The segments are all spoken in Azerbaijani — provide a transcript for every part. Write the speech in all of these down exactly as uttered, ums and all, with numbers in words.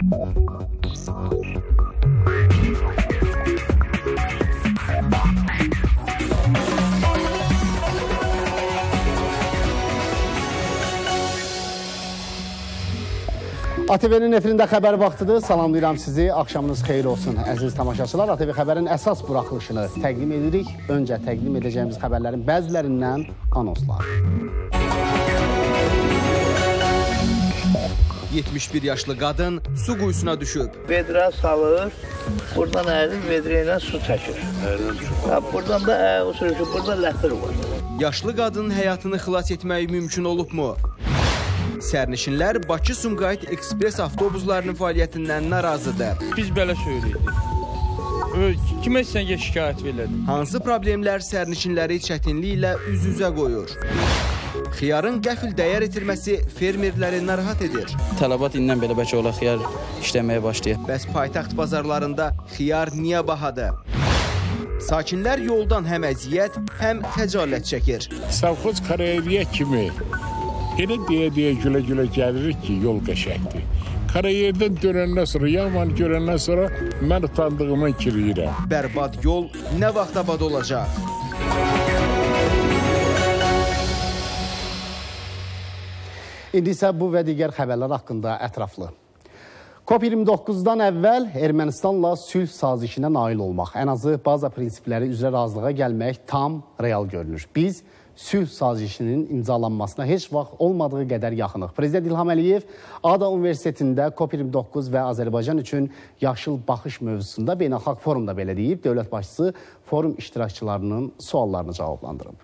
A T V-nin efirində xəbər vaxtıdır. Salamlayıram sizi. Axşamınız xeyir olsun, əziz tamaşaçılar. A T V xəbərin əsas buraxılışını təqdim edirik. Öncə təqdim edəcəyimiz xəbərlərin bəzilərindən anonslar. yetmiş bir yaşlı qadın su quyusuna düşüb. Vedra salır, buradan əyilib vedra ilə su çəkir. Buradan da o sürüşür, burada lətir var. Yaşlı qadının həyatını xilas etmək mümkün olubmu? Sərnişinlər Bakı-Sumqayıt Ekspres avtobuslarının fəaliyyətindən narazıdır. Biz belə söyləyirik. Kimə istəyən şikayət verilir? Hansı problemlər sərnişinləri çətinliklə üz-üzə qoyur? Xiyarın qəfil dəyər itirməsi fermerləri narahat edir. Tələbat indən belə bəlkə ola xiyar işləməyə başlayır. Bəs paytaxt bazarlarında xiyar niyə bahadır? Sakinlər yoldan həm əziyyət, həm xəcalət çəkir. Savxoz Karayeriyə kimi elə deyə-deyə gülə-gülə gəlirik ki, yol qəşəkdir. Karayerdən dönəndən sonra, yaman görəndən sonra mən utandığımı inkirləyirəm. Bərbad yol nə vaxt abad olacaq? İndi isə bu və digər xəbərlər haqqında ətraflı. COP iyirmi doqquzdan əvvəl Ermənistanla sülh sazişinə nail olmaq, ən azı baza prinsipləri üzrə razılığa gəlmək tam real görünür. Biz sülh sazişinin imzalanmasına heç vaxt olmadığı qədər yaxınıq. Prezident İlham Əliyev ADA Universitetində COP iyirmi doqquz və Azərbaycan üçün yaşıl baxış mövzusunda beynəlxalq forumda belə deyib, dövlət başçısı forum iştirakçılarının suallarını cavablandırıb.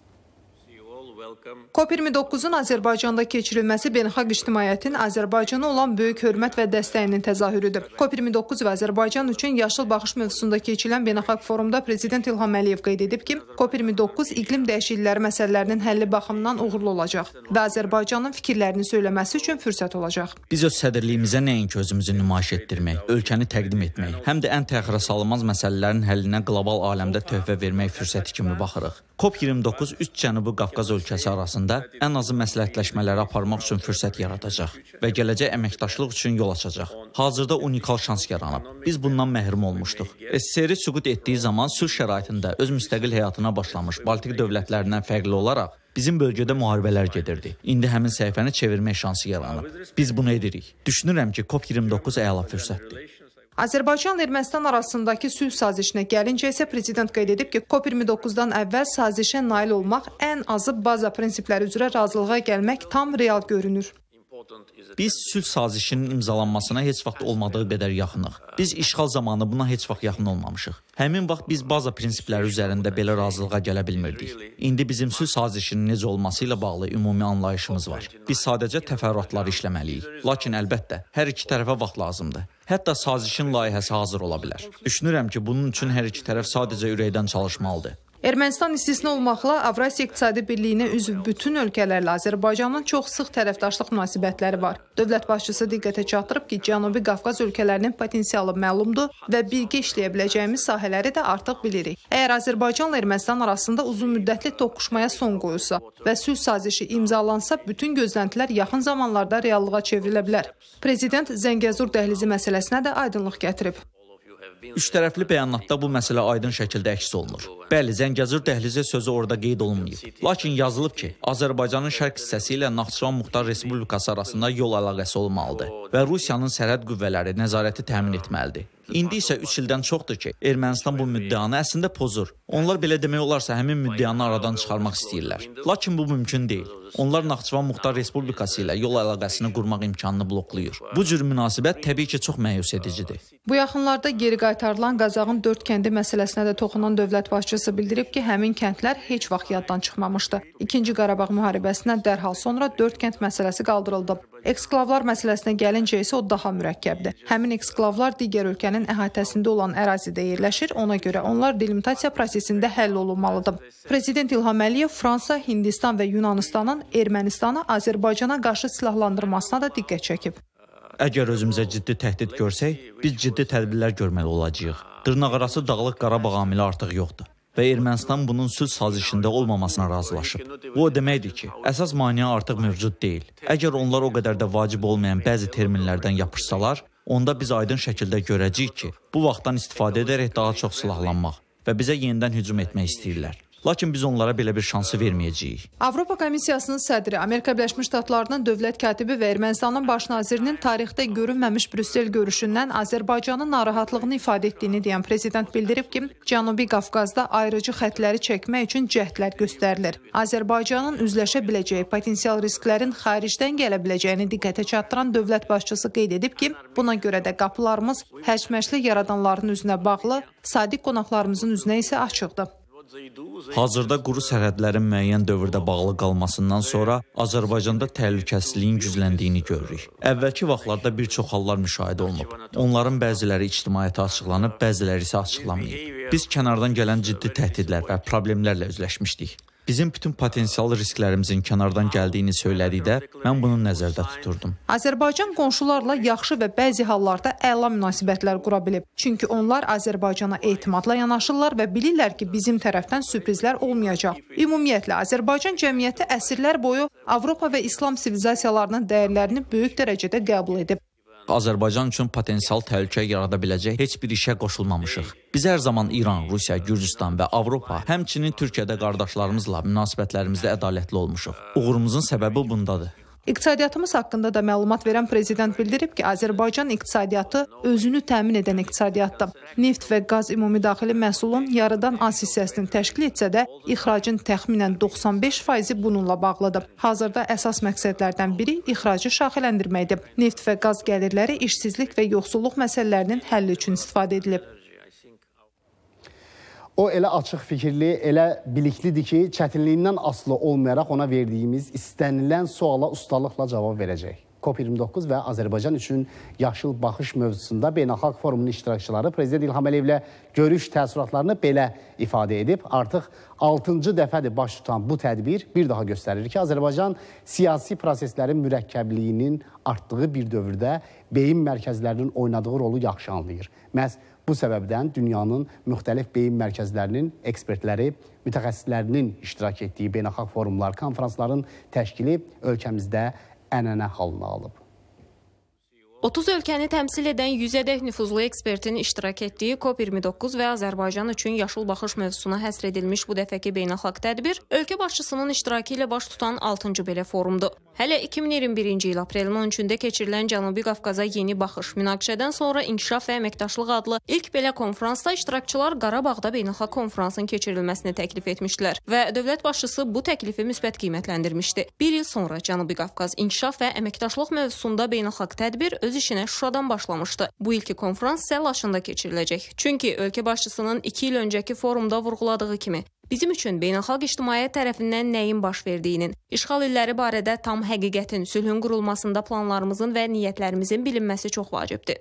COP iyirmi doqquzun Azərbaycanda keçirilməsi beynəlxalq ictimaiyyətin Azərbaycana olan böyük hörmət və dəstəyinin təzahürüdür. COP iyirmi doqquz və Azərbaycan üçün yaşıl baxış mövzusunda keçirilən beynəlxalq forumda Prezident İlham Əliyev qeyd edib ki, COP iyirmi doqquz iqlim dəyişiklikləri məsələlərinin həlli baxımından uğurlu olacaq və Azərbaycanın fikirlərini söyləməsi üçün fürsət olacaq. Biz öz sədrliyimizə nəinki özümüzü nümayiş etdirmək, ölkəni təqdim etmək, həm də ən təxirə salınmaz məsələlərin həllinə qlobal aləmdə töhfə vermək fürsəti kimi baxırıq. COP iyirmi doqquz üç Cənubi Qafqaz ölkəsi arasında ən azı məsləhətləşmələri aparmaq üçün fürsət yaradacaq və gələcək əməkdaşlıq üçün yol açacaq. Hazırda unikal şans yaranıb. Biz bundan məhrum olmuşduq. S S R süqut etdiyi zaman sülh şəraitində öz müstəqil həyatına başlamış Baltik dövlətlərindən fərqli olaraq bizim bölgədə müharibələr gedirdi. İndi həmin səhifəni çevirmək şansı yaranıb. Biz bunu edirik. Düşünürəm ki, COP iyirmi doqquz əla fürsətdir. Azərbaycanla Ermənistan arasındakı sülh sazişinə gəlincə isə Prezident qeyd edib ki, COP iyirmi doqquzdan əvvəl sazişə nail olmaq, ən azı baza prinsipləri üzrə razılığa gəlmək tam real görünür. Biz sülh sazişinin imzalanmasına heç vaxt olmadığı qədər yaxınıq. Biz işğal zamanı buna heç vaxt yaxın olmamışıq. Həmin vaxt biz baza prinsipləri üzərində belə razılığa gələ bilmirdik. İndi bizim sülh sazişinin necə olması ilə bağlı ümumi anlayışımız var. Biz sadəcə təfərrüatları işləməliyik. Lakin əlbəttə, hər iki tərəfə vaxt lazımdır. Hətta sazişin layihəsi hazır ola bilər. Düşünürəm ki, bunun üçün hər iki tərəf sadəcə ürəkdən çalışmalıdır. Ermənistan istisna olmaqla Avrasiya İqtisadi Birliyinə üzv bütün ölkələrlə Azərbaycanın çox sıx tərəfdaşlıq münasibətləri var. Dövlət başçısı diqqətə çatdırıb ki, Cənubi Qafqaz ölkələrinin potensialı məlumdur və birgə işləyə biləcəyimiz sahələri də artıq bilirik. Əgər Azərbaycanla Ermənistan arasında uzun müddətli toqquşmaya son qoyulsa və sülh sazişi imzalansa, bütün gözləntilər yaxın zamanlarda reallığa çevrilə bilər. Prezident Zəngəzur dəhlizi məsələsinə də aydınlıq gətirib. Üç tərəfli bəyanatda bu məsələ aydın şəkildə əks olunur. Bəli, Zəngəzur dəhlizi sözü orada qeyd olunmayıb. Lakin yazılıb ki, Azərbaycanın şərq hissəsi ilə Naxçıvan Muxtar Respublikası arasında yol əlaqəsi olmalıdır və Rusiyanın sərhəd qüvvələri nəzarəti təmin etməlidir. İndi isə üç ildən çoxdur ki, Ermənistan bu müddəanı əslində pozur. Onlar belə demək olarsa həmin müddəanı aradan çıxarmaq istəyirlər. Lakin bu mümkün deyil. Onlar Naxçıvan Muxtar Respublikası ilə yol əlaqəsini qurmaq imkanını bloklayır. Bu cür münasibət təbii ki, çox məyus edicidir. Bu yaxınlarda geri qaytarılan Qazağın dörd kəndi məsələsinə də toxunan dövlət başçısı bildirib ki, həmin kəndlər heç vaxt yaddan çıxmamışdı. İkinci Qarabağ müharibəsindən dərhal sonra dörd kənd məsələsi qaldırıldı. Eksklavlar məsələsinə gəlincə isə o daha mürəkkəbdir. Həmin eksklavlar digər ölkənin əhatəsində olan ərazidə yerləşir, ona görə onlar delimitasiya prosesində həll olunmalıdır. Prezident İlham Əliyev Fransa, Hindistan və Yunanistanın Ermənistanı Azərbaycana qarşı silahlandırmasına da diqqət çəkib. Əgər özümüzə ciddi təhdid görsək, biz ciddi tədbirlər görməli olacağıq. Dırnaqarası Dağlıq Qarabağ amili artıq yoxdur və Ermənistan bunun sülh sazişində olmamasına razılaşıb. Bu o deməkdir ki, əsas maneə artıq mövcud deyil. Əgər onlar o qədər də vacib olmayan bəzi terminlərdən yapışsalar, onda biz aydın şəkildə görəcəyik ki, bu vaxtdan istifadə edərək daha çox silahlanmaq və bizə yenidən hücum etmək istəyirlər. Lakin biz onlara belə bir şansı verməyəcəyik. Avropa Komissiyasının sədri, Amerika Birləşmiş Ştatlarının dövlət katibi və Ermənistanın baş nazirinin tarixdə görünməmiş Brüssel görüşündən Azərbaycanın narahatlığını ifadə etdiyini deyən prezident bildirib ki, Cənubi Qafqazda ayrıcı xətləri çəkmək üçün cəhdlər göstərilir. Azərbaycanın üzləşə biləcəyi potensial risklərin xaricdən gələ biləcəyini diqqətə çatdıran dövlət başçısı qeyd edib ki, buna görə də qapılarımız hərçməşli yaradanların üzünə bağlı, sadiq qonaqlarımızın üzünə isə açıqdır. Hazırda quru sərhədlərin müəyyən dövrdə bağlı qalmasından sonra Azərbaycanda təhlükəsizliyin gücləndiyini görürük. Əvvəlki vaxtlarda bir çox hallar müşahidə olunub. Onların bəziləri ictimaiyyətə açıqlanıb, bəziləri isə açıqlanmayıb. Biz kənardan gələn ciddi təhdidlər və problemlərlə üzləşmişdik. Bizim bütün potensial risklərimizin kənardan gəldiyini söylədikdə mən bunu nəzərdə tuturdum. Azərbaycan qonşularla yaxşı və bəzi hallarda əla münasibətlər qura bilib. Çünki onlar Azərbaycana etimadla yanaşırlar və bilirlər ki, bizim tərəfdən sürprizlər olmayacaq. Ümumiyyətlə, Azərbaycan cəmiyyəti əsrlər boyu Avropa və İslam sivilizasiyalarının dəyərlərini böyük dərəcədə qəbul edib. Azərbaycan üçün potensial təhlükə yarada biləcək heç bir işə qoşulmamışıq. Biz hər zaman İran, Rusiya, Gürcüstan və Avropa, həmçinin Türkiyədə qardaşlarımızla münasibətlərimizdə ədalətli olmuşuq. Uğurumuzun səbəbi bundadır. İqtisadiyyatımız haqqında da məlumat verən prezident bildirib ki, Azərbaycan iqtisadiyyatı özünü təmin edən iqtisadiyyatdır. Neft və qaz ümumi daxili məhsulun yarıdan az hissəsini təşkil etsə də, ixracın təxminən doxsan beş faizi bununla bağlıdır. Hazırda əsas məqsədlərdən biri ixracı şaxələndirməkdir. Neft və qaz gəlirləri işsizlik və yoxsulluq məsələlərinin həlli üçün istifadə edilib. O elə açıq fikirli, elə biliklidir ki, çətinliyindən asılı olmayaraq ona verdiyimiz istənilən suala ustalıqla cavab verəcək. COP iyirmi doqquz və Azərbaycan üçün yaşıl baxış mövzusunda Beynəlxalq Forumunun iştirakçıları Prezident İlham Əliyevlə görüş təəssüratlarını belə ifadə edib. Artıq altıncı dəfədir baş tutan bu tədbir bir daha göstərir ki, Azərbaycan siyasi proseslərin mürəkkəbliyinin artdığı bir dövrdə beyin mərkəzlərinin oynadığı rolu yaxşı anlayır. Məhz bu səbəbdən dünyanın müxtəlif beyin mərkəzlərinin ekspertləri, mütəxəssislərinin iştirak etdiyi beynəlxalq forumlar, konferansların təşkili ölkəmizdə ənənə halını alıb. otuz ölkəni təmsil edən yüzədək nüfuzlu ekspertin iştirak etdiyi COP iyirmi doqquz və Azərbaycan üçün yaşıl baxış mövzusuna həsr edilmiş bu dəfəki beynəlxalq tədbir ölkə başçısının iştirakı ilə baş tutan altıncı belə forumdur. Hələ iki min iyirmi birinci il aprelin on üçündə keçirilən Cənubi Qafqaza yeni baxış münaqişədən sonra inkişaf və əməkdaşlıq adlı ilk belə konferansda iştirakçılar Qarabağda beynəlxalq konferansın keçirilməsini təklif etmişdilər və dövlət başçısı bu təklifi müsbət qiymətləndirmişdi. Bir il sonra Cənubi Qafqaz inkişaf və əməkdaşlıq mövzusunda beynəlxalq tədbir öz işinə Şuşadan başlamışdı. Bu ilki konferans isə Laçında keçiriləcək. Çünki ölkə başçısının iki il öncəki forumda vurğuladığı kimi bizim üçün beynəlxalq ictimaiyyət tərəfindən nəyin baş verdiyinin, işğal illəri barədə tam həqiqətin, sülhün qurulmasında planlarımızın və niyyətlərimizin bilinməsi çox vacibdir.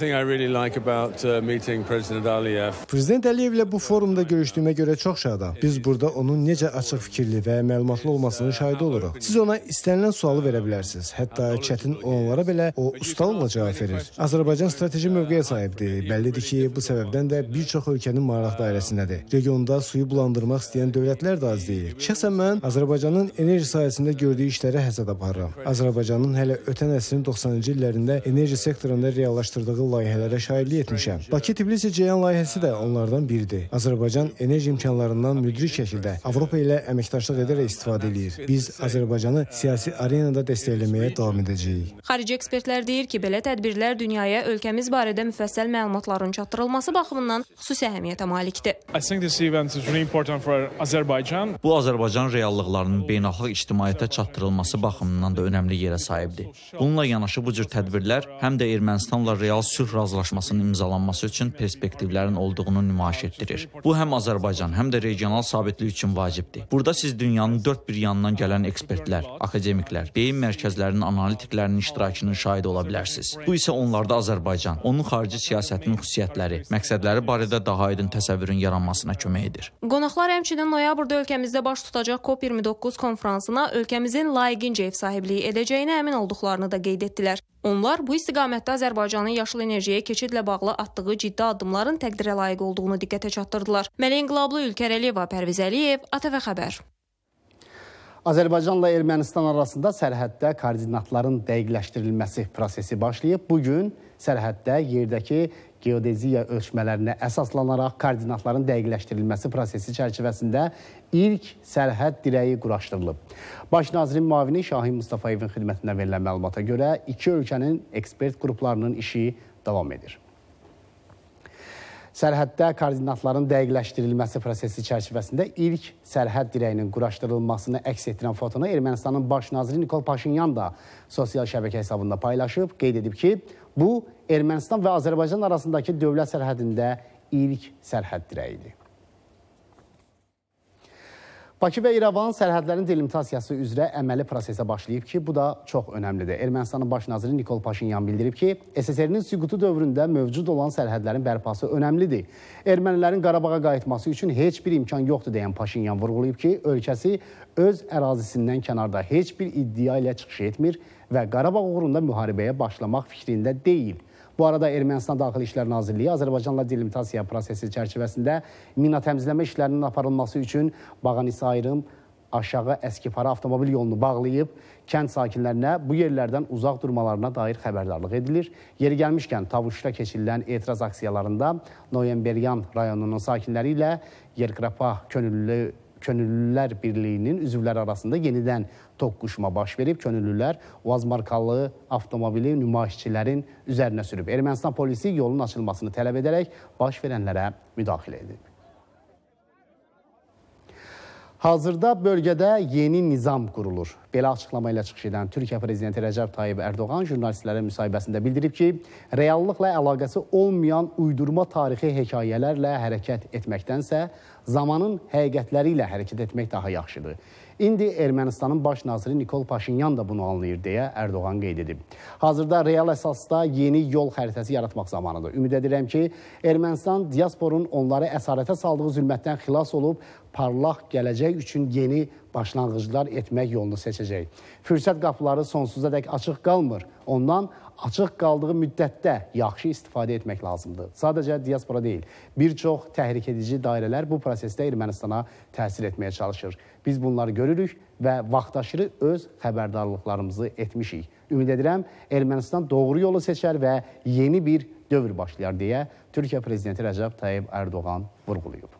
Prezident Əliyevlə bu forumda görüşdüyümə görə çox şadam. Biz burada onun necə açıq fikirli və məlumatlı olmasının şahidi oluruq. Siz ona istənilən sualı verə bilərsiniz. Hətta çətin olanlara belə o ustalıqla cavab verir. Azərbaycan strateji mövqeyə sahibdir. Bəllidir ki, bu səbəbdən də bir çox ölkənin maraq dairəsindədir. Regionda suyu bulandırmaq istəyən dövlətlər də az deyil. Şəxsən mən Azərbaycanın enerji sahəsində gördüyü işlərə həsəd aparıram. Azərbaycanın hələ ötən əsrin doxsanıncı illərində enerji sektorunda reallaşdırdığı layihələrə şahidlik etmişəm. Bakı-Tbilisi-Ceyhan layihəsi də onlardan biridir. Azərbaycan enerji imkanlarından müdrik şəkildə Avropa ilə əməkdaşlıq edərək istifadə edir. Biz Azərbaycanı siyasi arenada dəstəkləməyə davam edəcəyik. Xarici ekspertlər deyir ki, belə tədbirlər dünyaya ölkəmiz barədə müfəssəl məlumatların çatdırılması baxımından xüsusi əhəmiyyətə malikdir. Bu, Azərbaycan reallıqlarının beynəlxalq ictimaiyyətə çatdırılması baxımından da önəmli yerə sahibdir. Bununla yanaşı bu cür tədbirlər həm də Ermənistanla real sülh razılaşmasının imzalanması üçün perspektivlərin olduğunu nümayiş etdirir. Bu, həm Azərbaycan, həm də regional sabitlik üçün vacibdir. Burada siz dünyanın dörd bir yanından gələn ekspertlər, akademiklər, beyin mərkəzlərinin analitiklərinin iştirakının şahidi ola bilərsiniz. Bu isə onlarda Azərbaycan, onun xarici siyasətinin xüsusiyyətləri, məqsədləri barədə daha aydın təsəvvürün yaranmasına kömək edir. Qonaqlar həmçinin noyabrda ölkəmizdə baş tutacaq COP iyirmi doqquz konferansına ölkəmizin layiqincə ev sahibliyi edəcəyinə əmin olduqlarını da qeyd etdilər. Onlar bu istiqamətdə Azərbaycanın yaşıl enerjiyə keçidlə bağlı atdığı ciddi addımların təqdirə layiq olduğunu diqqətə çatdırdılar. Məli İnqilablı Ülkər Əliyeva, Pərviz Əliyev, A T V Xəbər. Azərbaycanla Ermənistan arasında sərhəddə koordinatların dəqiqləşdirilməsi prosesi başlayıb. Bugün sərhəddə yerdəki geodeziya ölçmələrinə əsaslanaraq koordinatların dəqiqləşdirilməsi prosesi çərçivəsində ilk sərhəd dirəyi quraşdırılıb. Baş nazirin müavini Şahin Mustafayevin xidmətinə verilən məlumata görə iki ölkənin ekspert qruplarının işi davam edir. Sərhəddə koordinatların dəqiqləşdirilməsi prosesi çərçivəsində ilk sərhəd dirəyinin quraşdırılmasını əks etdirən fotonu Ermənistanın baş naziri Nikol Paşinyan da sosial şəbəkə hesabında paylaşıb. Qeyd edib ki, bu Ermənistan və Azərbaycan arasındakı dövlət sərhədində ilk sərhəd dirəyidir. Bakı və İrəvan sərhədlərin delimitasiyası üzrə əməli prosesə başlayıb ki, bu da çox önəmlidir. Ermənistanın baş naziri Nikol Paşinyan bildirib ki, S S R-nin süqutu dövründə mövcud olan sərhədlərin bərpası önəmlidir. Ermənilərin Qarabağa qayıtması üçün heç bir imkan yoxdur deyən Paşinyan vurğulayıb ki, ölkəsi öz ərazisindən kənarda heç bir iddia ilə çıxış etmir və Qarabağ uğrunda müharibəyə başlamaq fikrində deyil. Bu arada Ermənistan Daxili İşlər Nazirliyi Azərbaycanla delimitasiya prosesi çərçivəsində mina təmizləmə işlərinin aparılması üçün Bağanisi ayrım aşağı Əskipara avtomobil yolunu bağlayıb, kənd sakinlərinə bu yerlərdən uzaq durmalarına dair xəbərdarlıq edilir. Yeri gəlmişkən Tavuşda keçirilən etiraz aksiyalarında Noyemberyan rayonunun sakinləri ilə Yerkrapa könüllü Könüllülər Birliyinin üzvləri arasında yenidən toqquşma baş verib. Könüllülər Uaz markalı avtomobili nümayişçilərin üzərinə sürüb. Ermənistan polisi yolun açılmasını tələb edərək baş verənlərə müdaxilə edib. Hazırda bölgədə yeni nizam qurulur. Belə açıqlama ilə çıxış edən Türkiyə Prezidenti Rəcəb Tayyib Ərdoğan jurnalistlərə müsahibəsində bildirib ki, reallıqla əlaqəsi olmayan uydurma tarixi hekayələrlə hərəkət etməkdənsə, zamanın həqiqətləri ilə hərəkət etmək daha yaxşıdır. İndi Ermənistanın baş naziri Nikol Paşinyan da bunu anlayır deyə Ərdoğan qeyd edib. Hazırda real əsasda yeni yol xəritəsi yaratmaq zamanıdır. Ümid edirəm ki, Ermənistan diasporun onları əsarətə saldığı zülmətdən xilas olub, parlaq gələcək üçün yeni başlanğıclar etmək yolunu seçəcək. Fürsət qapıları sonsuza dək açıq qalmır. Ondan açıq qaldığı müddətdə yaxşı istifadə etmək lazımdır. Sadəcə diaspora deyil, bir çox təhrik edici dairələr bu prosesdə Ermənistana təsir etməyə çalışır. Biz bunları görürük və vaxtaşırı öz xəbərdarlıqlarımızı etmişik. Ümid edirəm, Ermənistan doğru yolu seçər və yeni bir dövr başlayar deyə Türkiyə Prezidenti Rəcəb Tayyib Ərdoğan vurğulayıb.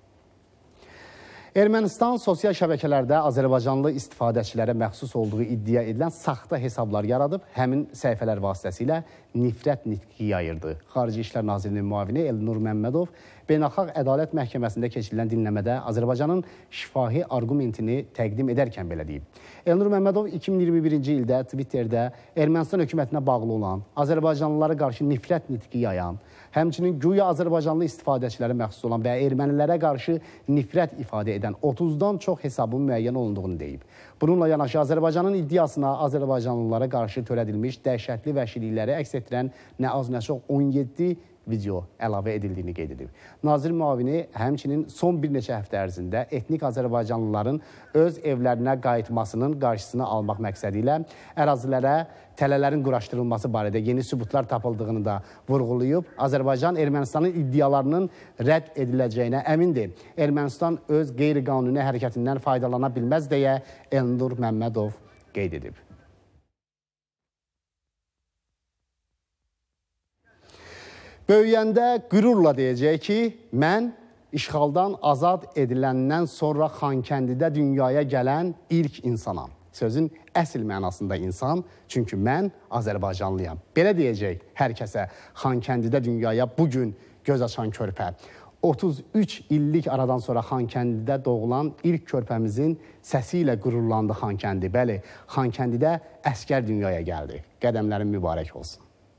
Ermənistan sosial şəbəkələrdə Azərbaycanlı istifadəçilərə məxsus olduğu iddia edilən saxta hesablar yaradıb, həmin səhifələr vasitəsilə nifrət nitqi yayırdı. Xarici İşlər Nazirinin müavini Elnur Məmmədov Beynəlxalq Ədalət Məhkəməsində keçirilən dinləmədə Azərbaycanın şifahi arqumentini təqdim edərkən belə deyib. Elnur Məmmədov iki min iyirmi birinci ildə Twitterdə Ermənistan hökumətinə bağlı olan, Azərbaycanlılara qarşı nifrət nitqi yayan, həmçinin güya Azərbaycanlı istifadəçilərə məxsus olan və ermənilərə qarşı nifrət ifadə edən otuzdan çox hesabın müəyyən olunduğunu deyib. Bununla yanaşı Azərbaycanın iddiasına Azərbaycanlılara qarşı törədilmiş dəhşətli vəhşilikləri əks etdirən nə az nə çox on yeddi video əlavə edildiyini qeyd edib. Nazir müavini həmçinin son bir neçə həftə ərzində etnik Azərbaycanlıların öz evlərinə qayıtmasının qarşısını almaq məqsədi ilə ərazilərə tələlərin quraşdırılması barədə yeni sübutlar tapıldığını da vurğulayıb. Azərbaycan Ermənistanın iddialarının rədd ediləcəyinə əmindir. Ermənistan öz qeyri-qanuni hərəkətindən faydalana bilməz deyə Elnur Məmmədov qeyd edib. Böyüyəndə qürurla deyəcək ki, mən işğaldan azad ediləndən sonra Xankəndidə dünyaya gələn ilk insanam. Sözün əsl mənasında insan, çünki mən Azərbaycanlıyam. Belə deyəcək hər kəsə Xankəndidə dünyaya bugün göz açan körpə. otuz üç illik aradan sonra Xankəndidə doğulan ilk körpəmizin səsi ilə qürurlandı Xankəndi. Bəli, Xankəndidə əskər dünyaya gəldi. Qədəmlərin mübarək olsun.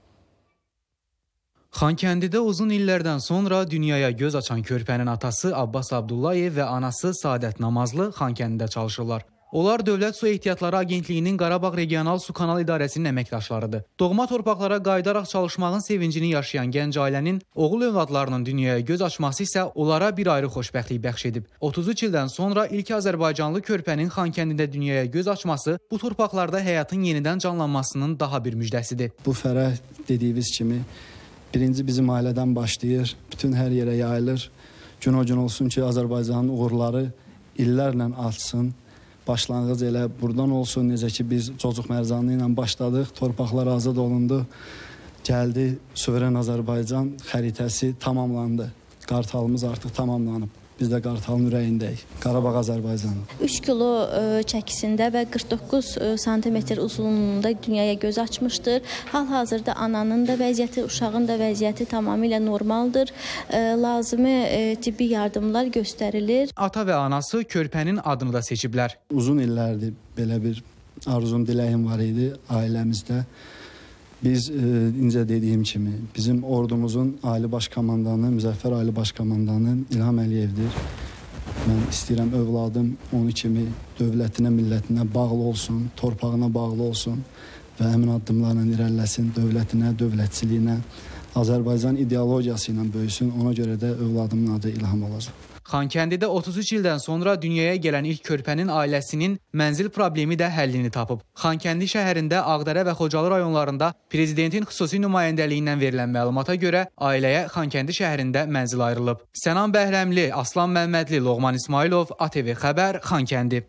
Xankəndidə uzun illərdən sonra dünyaya göz açan körpənin atası Abbas Abdullayev və anası Saadət Namazlı Xankəndidə çalışırlar. Onlar Dövlət Su Ehtiyatları Agentliyinin Qarabağ Regional Su Kanal İdarəsinin əməkdaşlarıdır. Doğma torpaqlara qayıdaraq çalışmağın sevincini yaşayan gənc ailənin oğul övladlarının dünyaya göz açması isə onlara bir ayrı xoşbəxtlik bəxş edib. otuz üç ildən sonra ilk Azərbaycanlı körpənin Xankəndində dünyaya göz açması bu torpaqlarda həyatın yenidən canlanmasının daha bir müjdəsidir. Bu fərəh dediyiniz kimi birinci bizim ailədən başlayır, bütün hər yerə yayılır. Gün o gün olsun ki, Azərbaycanın uğurları illərlə artsın başlanğıc elə buradan olsun. Necə ki, biz Cocuq Mərcanı ilə başladıq, torpaqlar azad olundu. Gəldi, Suveren Azərbaycan xəritəsi tamamlandı. Qartalımız artıq tamamlanıb. Biz də Qartalın ürəyindəyik. Qarabağ Azərbaycanı. üç kilo ə, çəkisində və qırx doqquz santimetr uzunluğunda dünyaya göz açmışdır. Hal-hazırda ananın da vəziyyəti, uşağın da vəziyyəti tamamilə normaldır. Ə, lazımi ə, tibbi yardımlar göstərilir. Ata və anası körpənin adını da seçiblər. Uzun illərdir belə bir arzum, diləyim var idi ailəmizdə. Biz, e, incə dediyim kimi, bizim ordumuzun Ali Baş Komandanı, Müzəffər Ali Baş Komandanı İlham Əliyevdir. Mən istəyirəm övladım onun kimi dövlətinə, millətinə bağlı olsun, torpağına bağlı olsun və həmin addımlarla irəliləsin, dövlətinə, dövlətçiliyinə, Azərbaycan ideologiyası ilə böyüsün. Ona görə də övladımın adı İlham olacaq. Xankəndidə otuz üç ildən sonra dünyaya gələn ilk körpənin ailəsinin mənzil problemi də həllini tapıb. Xankəndi şəhərində Ağdərə və Xocalı rayonlarında prezidentin xüsusi nümayəndəliyindən verilən məlumata görə ailəyə Xankəndi şəhərində mənzil ayrılıb. Sənan Bəhrəmli, Aslan Məmmədli, Loğman İsmailov, A T V Xəbər, Xankəndi.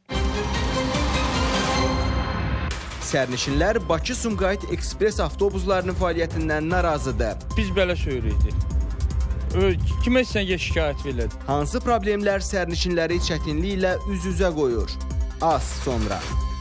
Sərnişinlər Bakı-Sumqayıt ekspres avtobuslarının fəaliyyətindən narazıdır. Biz belə söyləydik. Kimə istəyən şikayət verir? Hansı problemlər sərnişinləri çətinliklə üz-üzə qoyur? Az sonra.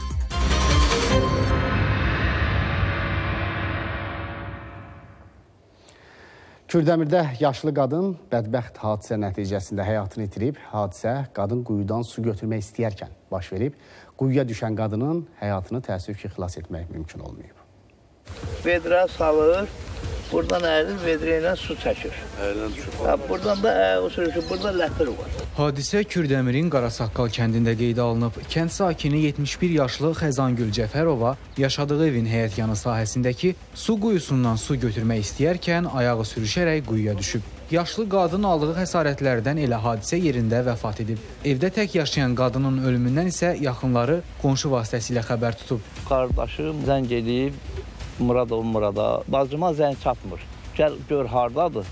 Kürdəmirdə yaşlı qadın bədbəxt hadisə nəticəsində həyatını itirib. Hadisə qadın quyudan su götürmək istəyərkən baş verib. Quyuya düşən qadının həyatını təəssüf ki, xilas etmək mümkün olmayıb. Vedra salır, buradan əridir, vedra ilə su çəkir. Buradan da o sürüşü, burada ləpir var. Hadisə Kürdəmirin Qarasaqqal kəndində qeydə alınıb. Kənd sakini yetmiş bir yaşlı Xəzangül Cəfərova yaşadığı evin həyətyanı sahəsindəki su quyusundan su götürmək istəyərkən ayağı sürüşərək quyuya düşüb. Yaşlı qadın aldığı xəsarətlərdən elə hadisə yerində vəfat edib. Evdə tək yaşayan qadının ölümündən isə yaxınları qonşu vasitəsilə xəbər tutub. Qardaşım zəng edib, Muradov Murada, bacıma zəng çatmır. Gəl, gör hardadır.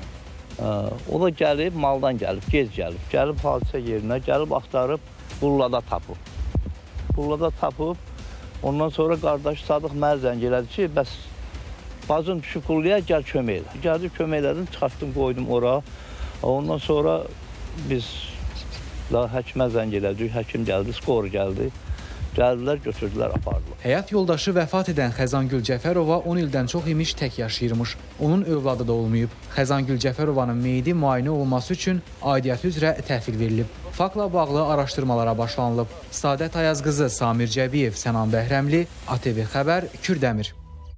O da gəlib, maldan gəlib, gec gəlib. Gəlib hadisə yerinə, gəlib axtarıb, Bullada tapıb. Bullada tapıb, ondan sonra qardaş Sadıq mənə zəng elədi ki, bəs bacım düşüb Qullaya, gəl kömək elə. Gəldi, kömək elədim, çıxartdım, qoydum ora. Ondan sonra biz daha həkimə zəng elədik, həkim gəldi, skor gəldi. Gəldilər, götürdülər, apardılar. Həyat yoldaşı vəfat edən Xəzangül Cəfərova on ildən çox imiş tək yaşayırmış. Onun övladı da olmayıb. Xəzangül Cəfərovanın meyidi müayinə olunması üçün aidiyyəti üzrə təhvil verilib. Faktla bağlı araşdırmalara başlanılıb. Sadət Ayazqızı, Samir Cəbiyev, Sənan Bəhrəmli, A T V Xəbər, Kürdəmir.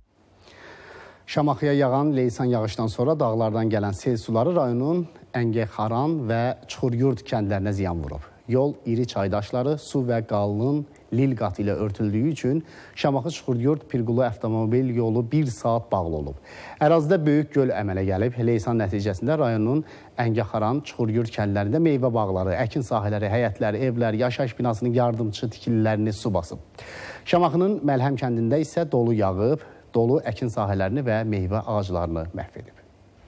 Şamaxıya yağan leysan yağışdan sonra dağlardan gələn sel suları rayonun Əngəxaran və Çuxuryurd kəndlərinə ziyan vurub. Yol iri çaydaşları, su və qalın lil qatı ilə örtüldüyü üçün Şamaxı-Çuxuryurd Pirqulu avtomobil yolu bir saat bağlı olub. Ərazidə böyük göl əmələ gəlib. Leysan nəticəsində rayonun Əngəxaran, Çuxuryurd kəndlərində meyvə bağları, əkin sahələri, həyətləri, evlər, yaşayış binasının yardımçı tikililərini su basıb. Şamaxının Məlhəm kəndində isə dolu yağıb, dolu əkin sahələrini və meyvə ağaclarını məhv edib.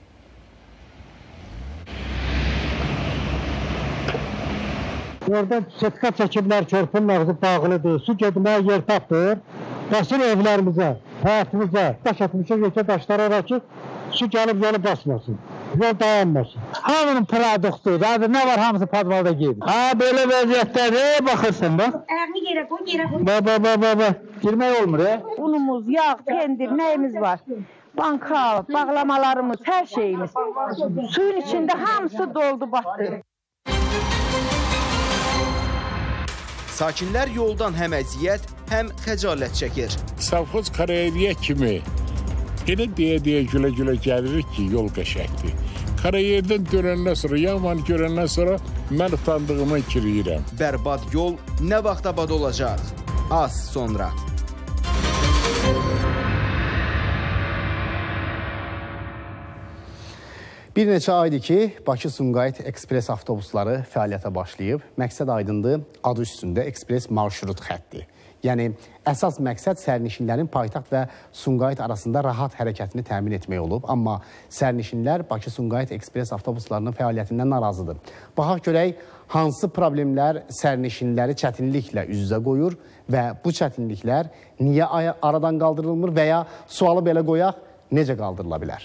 Orada setka çəkiblər, körpünün ağzı bağlıdır, su gedməyə yer tapdır. Basın evlərimizə, həyatımıza, daş atmışa yekə daşlar ora ki, su gəlib yolu basmasın, yol dayanmasın. Hamının produktudur, abi nə var hamısı padvalda gedir. Ha, belə vəziyyətləri baxırsan bax. Ayağını yerə qoy, yerə qoy. Ba, ba, ba, ba, ba. Girmək olmur, he? Unumuz, yağ, pendir, nəyimiz var? Banka, bağlamalarımız, hər şeyimiz. Suyun içində hamısı doldu, batdı. Sakinlər yoldan həm əziyyət, həm xəcalət çəkir. Savxoz Karayeriyə kimi elə deyə-deyə gülə-gülə gəlirik ki, yol qəşəkdir. Karayerdən dönəndən sonra, yaman görəndən sonra mən utandığımı kiriyirəm. Bərbad yol nə vaxt abad olacaq? Az sonra. Bir neçə aydır ki, Bakı-Sumqayıt ekspres avtobusları fəaliyyətə başlayıb. Məqsəd aydındır, adı üstündə ekspres marşrut xətti. Yəni, əsas məqsəd sərnişinlərin paytaxt və Sumqayıt arasında rahat hərəkətini təmin etmək olub. Amma sərnişinlər Bakı-Sumqayıt ekspres avtobuslarının fəaliyyətindən narazıdır. Baxaq görək, hansı problemlər sərnişinləri çətinliklə üz-üzə qoyur və bu çətinliklər niyə aradan qaldırılmır və ya sualı belə qoyaq, necə qaldırıla bilər?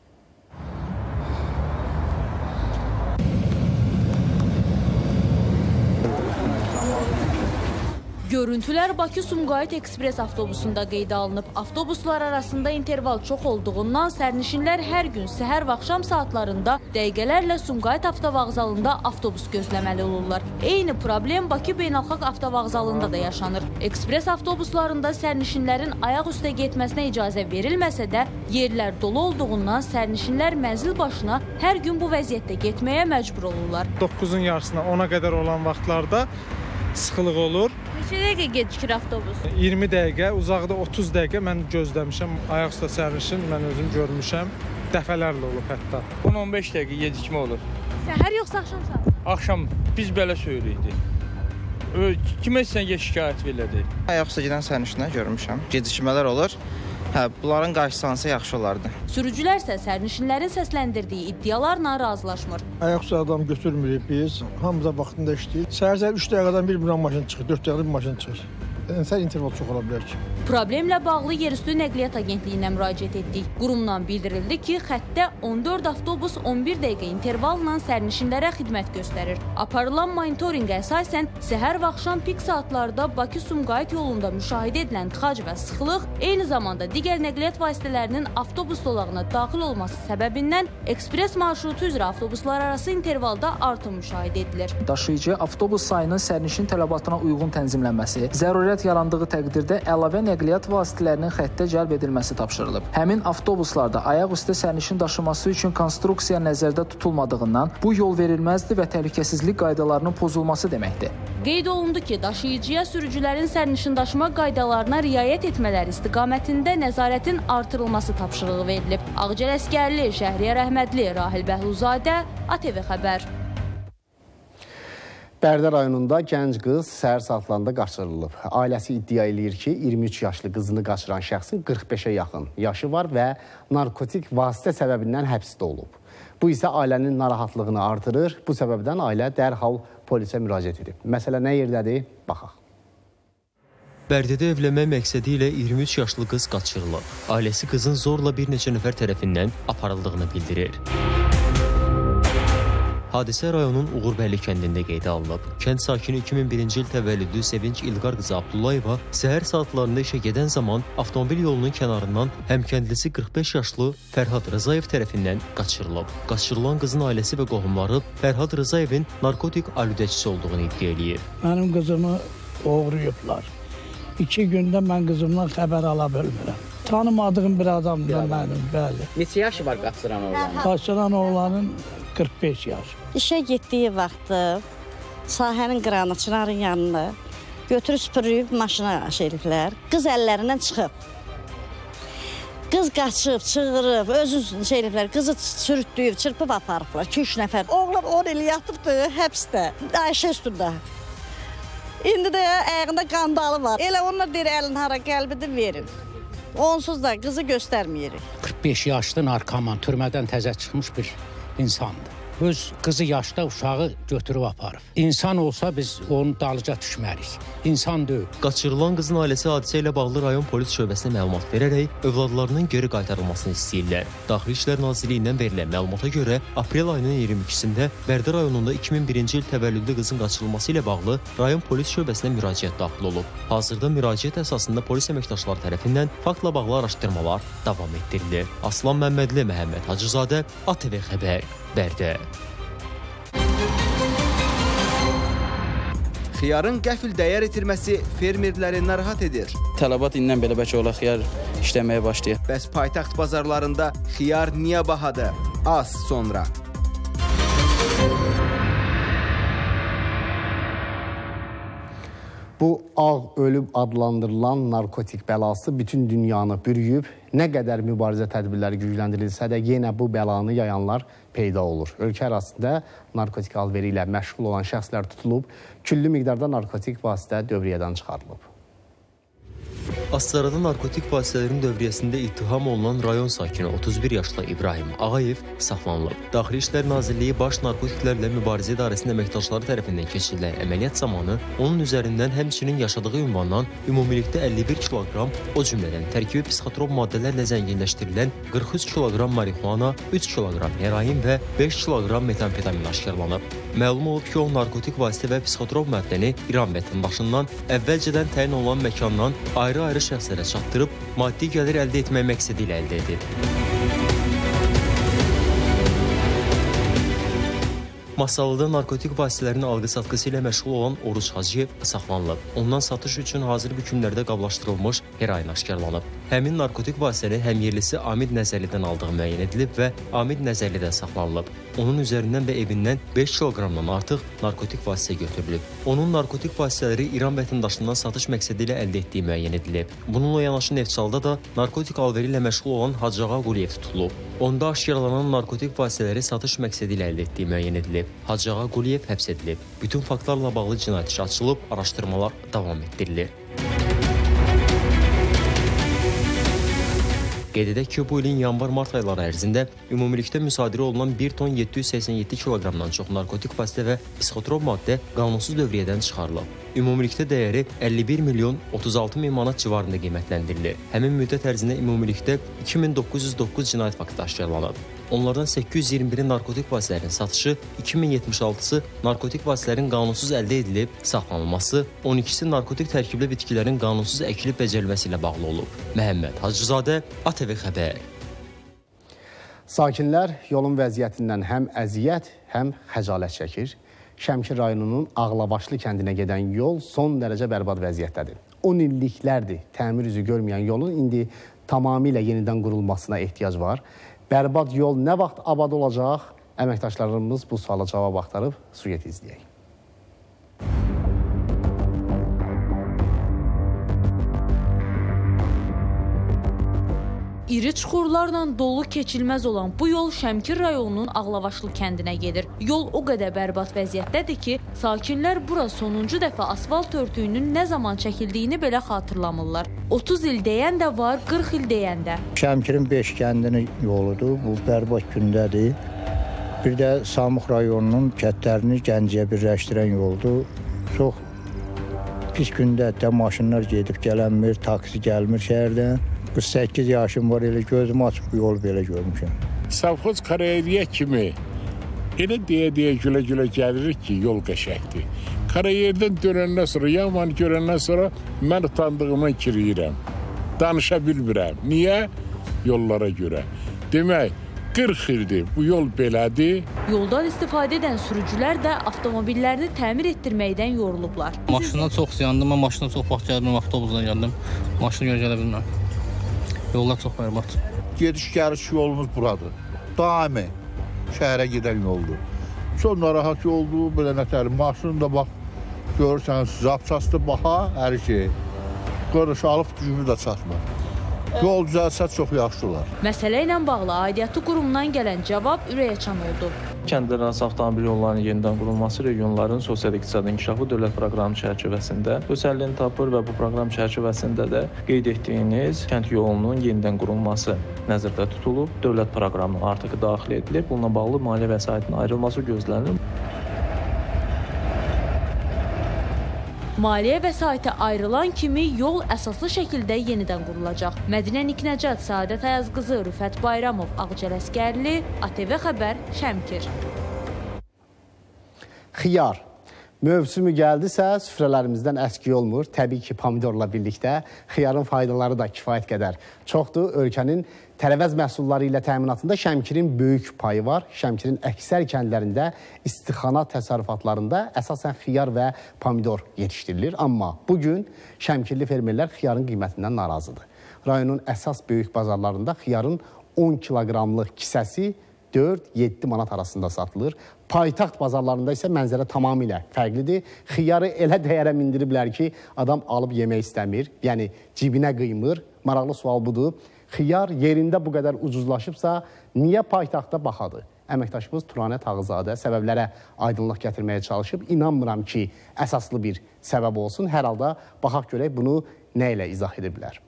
Görüntülər Bakı-Sumqayıt ekspres avtobusunda qeydə alınıb. Avtobuslar arasında interval çox olduğundan sərnişinlər hər gün səhər və axşam saatlarında dəqiqələrlə Sumqayıt avtovağzalında avtobus gözləməli olurlar. Eyni problem Bakı Beynəlxalq avtovağzalında da yaşanır. Ekspres avtobuslarında sərnişinlərin ayaq üstə getməsinə icazə verilməsə də, yerlər dolu olduğundan sərnişinlər mənzil başına hər gün bu vəziyyətdə getməyə məcbur olurlar. doqquzun yarısına ona qədər olan vaxtlarda sıxılıq olur. Neçə dəqiqə gecikir avtobus? iyirmi dəqiqə, uzaqda otuz dəqiqə mən gözləmişəm. Ayaq üstə sərnişin mən özüm görmüşəm. Dəfələrlə olub hətta. on on beş dəqiqə gecikmə olur. Səhər yoxsa axşam saat? Axşam biz belə söyləydik. Kimə istəyən şikayət verilir? Ayaq üstə gedən sərnişinlər görmüşəm. Gecikmələr olur. Hə, bunların qarşılansa yaxşı olardı. Sürücülər isə sərnişinlərin səsləndirdiyi iddialarla razılaşmır. Ayaq üstə adam götürmürük biz. Hamıza vaxtında işləyir. Səhər-səhər üç dəqiqədən bir buna maşın çıxır, dörd dəqiqədən bir maşın çıxır. Ensər interval çox ola bilər ki. Problemlə bağlı Yerüstü Nəqliyyat Agentliyinə müraciət etdik. Qurumdan bildirildi ki, xəttdə on dörd avtobus on bir dəqiqə intervalla sərnişinlərə xidmət göstərir. Aparılan monitorinqə əsasən səhər və axşam pik saatlarda Bakı-Sumqayıt yolunda müşahidə edilən tıxac və sıxlıq, eyni zamanda digər nəqliyyat vasitələrinin avtobus dolağına daxil olması səbəbindən ekspres marşrutu üzrə avtobuslar arası intervalda artım müşahidə edilir. Daşıyıcı avtobus sayının sərnişin tələbatına uyğun tənzimlənməsi, zərurət yarandığı təqdirdə əlavə nəqliyyat vasitələrinin xəttə cəlb edilməsi tapşırılıb. Həmin avtobuslarda ayaq üstə sərnişin daşıması üçün konstruksiya nəzərdə tutulmadığından bu yol verilməzdir və təhlükəsizlik qaydalarının pozulması deməkdir. Qeyd olundu ki, daşıyıcıya sürücülərin sərnişin daşıma qaydalarına riayət etmələri istiqamətində nəzarətin artırılması tapşırığı verilib. Ağcəl Əskərli, Şəhriyə Rəhmədli, Rahil Bəhluzadə, A T V Xəbər. Bərdə rayonunda gənc qız səhər saatlarında qaçırılıb. Ailəsi iddia edir ki, iyirmi üç yaşlı qızını qaçıran şəxsin qırx beşə yaxın yaşı var və narkotik vasitə səbəbindən həbsdə olub. Bu isə ailənin narahatlığını artırır. Bu səbəbdən ailə dərhal polisə müraciət edib. Məsələ nə yerdədir? Baxaq. Bərdədə evlənmək məqsədi ilə iyirmi üç yaşlı qız qaçırılıb. Ailəsi qızın zorla bir neçə nəfər tərəfindən aparıldığını bildirir. Hadisə rayonun Uğurbəyli kəndində qeydə alınıb. Kənd sakini iki min birinci il təvəllüdlü Sevinç İlqar qızı Abdullayeva səhər saatlarında işə gedən zaman avtomobil yolunun kənarından həmkəndlisi qırx beş yaşlı Fərhad Rızayev tərəfindən qaçırılıb. Qaçırılan qızın ailəsi və qohumları Fərhad Rızayevin narkotik alüdəçisi olduğunu iddia edir. Mənim qızımı oğruyublar. İki gündə mən qızımdan xəbər ala bilmirəm. Tanımadığım bir adamdır mənim, bəli. Neçə yaşı var qaçıran oğlanın? Qaçıran oğlanın qırx beş yaş. İşə getdiyi vaxtı sahənin qıranı, çınarın yanını götürüb süpürüb maşına şeyliklər. Qız əllərindən çıxıb. Qız qaçıb, çığırıb, özü şeyliklər, qızı sürütdüyüb, çırpıb aparıblar. iki üç nəfər. Oğlan on il yatıbdı həbsdə, Ayşə üstündə. İndi də ayağında qandalı var. Elə onlar deyir, əlin hara qəlbidir, verin. Onsuz da qızı göstərməyirik. qırx beş yaşlı narkoman, türmədən təzə çıxmış bir insandır. Öz qızı yaşda uşağı götürüb aparıb. İnsan olsa biz onun dalıca düşmərik. İnsan deyil. Qaçırılan qızın ailəsi hadisə ilə bağlı rayon polis şöbəsinə məlumat verərək övladlarının geri qaytarılmasını istəyirlər. Daxili İşlər Nazirliyindən verilən məlumata görə aprel ayının iyirmi ikisində Bərdə rayonunda iki min birinci il təvəllüdlü qızın qaçırılması ilə bağlı rayon polis şöbəsinə müraciət daxil olub. Hazırda müraciət əsasında polis əməkdaşları tərəfindən faktla bağlı araşdırmalar davam etdirilir. Aslan Məmmədli, Məhəmməd Hacızadə, A T V Xəbər, Bərdə. Xiyarın qəfil dəyər itirməsi fermerləri narahat edir. Tələbat indən belə bəlkə ola xiyar işləməyə başlayır. Bəs paytaxt bazarlarında xiyar niyə bahadır? Az sonra. Bu ağ ölüb adlandırılan narkotik bəlası bütün dünyanı bürüyüb, nə qədər mübarizə tədbirləri gücləndirilsə də yenə bu bəlanı yayanlar peyda olur. Ölkə arasında narkotik alveri ilə məşğul olan şəxslər tutulub, küllü miqdarda narkotik vasitə dövriyyədən çıxarılıb. Astarada narkotik vasitələrin dövriyyəsində ittiham olunan rayon sakini otuz bir yaşlı İbrahim Ağayev saxlanılıb. Daxili İşlər Nazirliyi Baş Narkotiklərlə Mübarizə İdarəsinin əməkdaşları tərəfindən keçirilən əməliyyat zamanı onun üzərindən həmçinin yaşadığı ünvandan ümumilikdə əlli bir kiloqram, o cümlədən tərkibi psixotrop maddələrlə zənginləşdirilən qırx üç kiloqram marihuana, üç kiloqram heroin və beş kiloqram metamfetamin aşkarlanıb. Məlum olub ki, o narkotik vasitə və psixotrop maddəni İran vətəndaşından əvvəlcədən təyin olunan məkandan ayrı-ayrı şəxslərə çatdırıb, maddi gəlir əldə etmək məqsədi ilə əldə edib. Masallıda narkotik vasitələrin alqı-satqısı ilə məşğul olan Oruç Hacıyev saxlanılıb. Ondan satış üçün hazır bükümlərdə qablaşdırılmış heroin aşkarlanıb. Həmin narkotik vasitəni həmyerlisi Amid Nəzərlidən aldığı müəyyən edilib və Amid Nəzərlidə saxlanılıb. Onun üzərindən və evindən beş kiloqramdan artıq narkotik vasitə götürülüb. Onun narkotik vasitələri İran vətəndaşından satış məqsədi ilə əldə etdiyi müəyyən edilib. Bununla yanaşı Neftçalda da narkotik alveri ilə məşğul olan Hacıağa Quliyev tutulub. Onda aşkarlanan narkotik vasitələri satış məqsədi ilə əldə etdiyi müəyyən edilib. Hacıağa Quliyev həbs edilib. Bütün faktlarla bağlı cinayət işi açılıb, araşdırmalar davam etdirilir. Qeyd edək ki, bu ilin yanvar-mart ayları ərzində ümumilikdə müsadirə olunan bir ton yeddi yüz səksən yeddi kiloqramdan çox narkotik vasitə və psixotrop maddə qanunsuz dövriyyədən çıxarılıb. Ümumilikdə dəyəri əlli bir milyon otuz altı min manat civarında qiymətləndirilir. Həmin müddət ərzində ümumilikdə iki min doqquz yüz doqquz cinayət faktı aşkarlanıb. Onlardan səkkiz yüz iyirmi biri narkotik vasitələrin satışı, iki min yetmiş altısı narkotik vasitələrin qanunsuz əldə edilib, saxlanılması, on ikisi narkotik tərkibli bitkilərin qanunsuz əkilib becərilməsi ilə bağlı olub. Məhəmməd Hacızadə, A T V Xəbər. Sakinlər yolun vəziyyətindən həm əziyyət, həm xəcalət çəkir. Şəmkir rayonunun Ağlavaşlı kəndinə gedən yol son dərəcə bərbad vəziyyətdədir. on illiklərdir təmir üzü görməyən yolun indi tamamilə yenidən qurulmasına ehtiyac var. Bərbad yol nə vaxt abad olacaq? Əməkdaşlarımız bu suala cavab axtarıb, süjet izləyək. İri çuxurlarla dolu keçilməz olan bu yol Şəmkir rayonunun Ağlavaşlı kəndinə gedir. Yol o qədər bərbad vəziyyətdədir ki, sakinlər bura sonuncu dəfə asfalt örtüyünün nə zaman çəkildiyini belə xatırlamırlar. otuz il deyən də var, qırx il deyən də. Şəmkirin beş kəndinin yoludur, bu bərbad gündədir. Bir də Samux rayonunun kətlərini Gəncəyə birləşdirən yoldur. Çox pis gündə də maşınlar gedib gələnmir, taksi gəlmir şəhərdən. qırx səkkiz yaşım var, elə gözümü açıb bu yolu belə görmüşəm. Savxoz Karayeriyə kimi elə deyə-deyə gülə-gülə gəlirik ki, yol qəşəkdir. Karayerdən dönəndən sonra, yaman görəndən sonra mən utandığımı kiriyirəm. Danışa bilmirəm. Niyə? Yollara görə. Demək, qırx ildir bu yol belədir. Yoldan istifadə edən sürücülər də avtomobillərini təmir etdirməkdən yorulublar. Maşından çox ziyandım, mən maşından çox vaxt gəldim, avtobusdan gəldim. Maşına görə gələ bilmirəm. Yollar çox bərbad. Gediş-gəliş yolumuz buradır. Daimi şəhərə gedən yoldur. Çox narahat yoldur, belə nətəli. Maşını da bax, görürsən, zapçası baha, hər şey. Qırış alıb gücünü də çatmır. Yol düzəlsə çox yaxşı olar. Məsələ ilə bağlı aidiyyatı qurumdan gələn cavab ürəkaçan oldu. Kəndlərarası avtomobil yollarının yenidən qurulması regionların sosial-iqtisadi inkişafı dövlət proqramı çərçivəsində öz həllini tapır və bu proqram çərçivəsində də qeyd etdiyiniz kənd yolunun yenidən qurulması nəzərdə tutulub. Dövlət proqramına artıq daxil edilib. Bununla bağlı maliyyə vəsaitinin ayrılması gözlənilir. Maliyyə vəsaiti ayrılan kimi yol əsaslı şəkildə yenidən qurulacaq. Mədinə Niknəcət, Səadət Ayazqızı, Rüfət Bayramov, Ağcəl Əskərli, A T V Xəbər, Şəmkir. Xiyar. Mövsümü gəldisə, süfrələrimizdən əski olmur. Təbii ki, pomidorla birlikdə xiyarın faydaları da kifayət qədər çoxdur. Ölkənin tərəvəz məhsulları ilə təminatında Şəmkirin böyük payı var. Şəmkirin əksər kəndlərində istixana təsərrüfatlarında əsasən xiyar və pomidor yetişdirilir. Amma bugün Şəmkirli fermerlər xiyarın qiymətindən narazıdır. Rayonun əsas böyük bazarlarında xiyarın on kiloqramlıq kisəsi dörd yeddi manat arasında satılır. Paytaxt bazarlarında isə mənzərə tamamilə fərqlidir. Xiyarı elə dəyərə mindiriblər ki, adam alıb yemək istəmir, yəni cibinə qıymır. Maraqlı sual budur. Xiyar yerində bu qədər ucuzlaşıbsa, niyə paytaxtda baxadır? Əməkdaşımız Turanə Tağızadə səbəblərə aydınlıq gətirməyə çalışıb. İnanmıram ki, əsaslı bir səbəb olsun. Hər halda baxaq görək bunu nə ilə izah ediblər.